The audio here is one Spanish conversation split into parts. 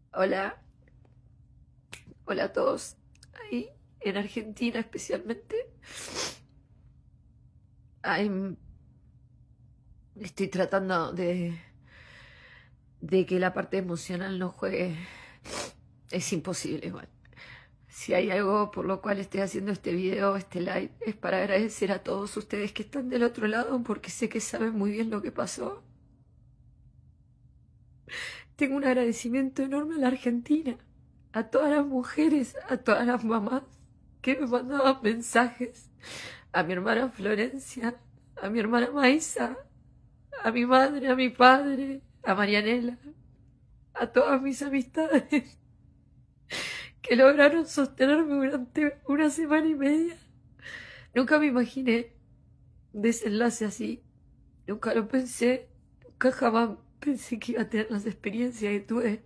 Hola, hola a todos. Ahí en Argentina especialmente. Ay, estoy tratando de que la parte emocional no juegue. Es imposible igual. Si hay algo por lo cual estoy haciendo este video, este live, es para agradecer a todos ustedes que están del otro lado porque sé que saben muy bien lo que pasó. Tengo un agradecimiento enorme a la Argentina, a todas las mujeres, a todas las mamás que me mandaban mensajes, a mi hermana Florencia, a mi hermana Maisa, a mi madre, a mi padre, a Marianela, a todas mis amistades que lograron sostenerme durante una semana y media. Nunca me imaginé un desenlace así, nunca lo pensé, nunca jamás pensé que iba a tener las experiencias que tuve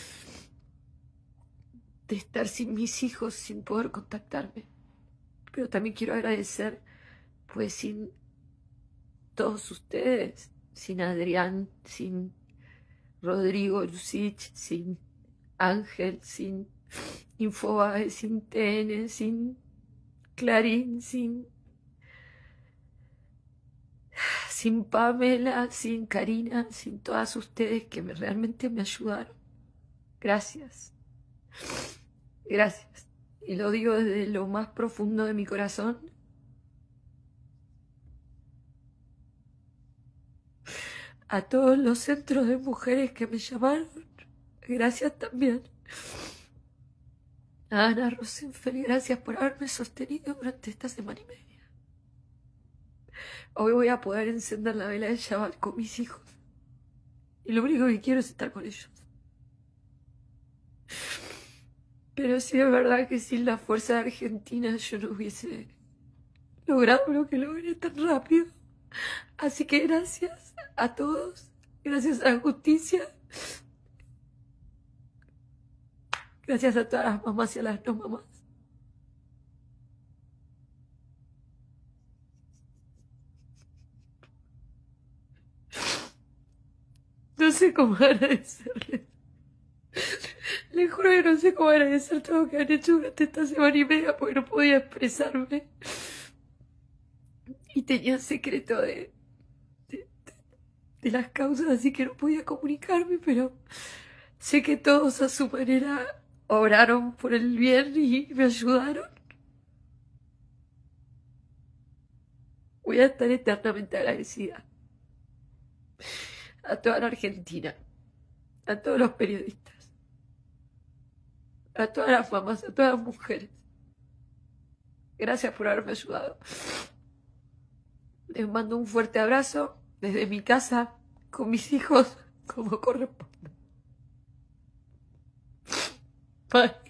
de estar sin mis hijos, sin poder contactarme. Pero también quiero agradecer, pues sin todos ustedes, sin Adrián, sin Rodrigo Lucich, sin Ángel, sin Infobae, sin TN, sin Clarín, sin Pamela, sin Karina, sin todas ustedes que realmente me ayudaron. Gracias. Gracias. Y lo digo desde lo más profundo de mi corazón. A todos los centros de mujeres que me llamaron, gracias también. A Ana Rosenfeld, gracias por haberme sostenido durante esta semana y media. Hoy voy a poder encender la vela de Shabbat con mis hijos. Y lo único que quiero es estar con ellos. Pero sí es verdad que sin la fuerza de Argentina yo no hubiese logrado lo que logré tan rápido. Así que gracias a todos. Gracias a la justicia. Gracias a todas las mamás y a las no mamás. No sé cómo agradecerles. Les juro que no sé cómo agradecer todo lo que han hecho durante esta semana y media porque no podía expresarme. Y tenía secreto de las causas, así que no podía comunicarme, pero sé que todos a su manera obraron por el bien y me ayudaron. Voy a estar eternamente agradecida a toda la Argentina, a todos los periodistas, a todas las mamás, a todas las mujeres. Gracias por haberme ayudado. Les mando un fuerte abrazo desde mi casa, con mis hijos, como corresponde. Bye.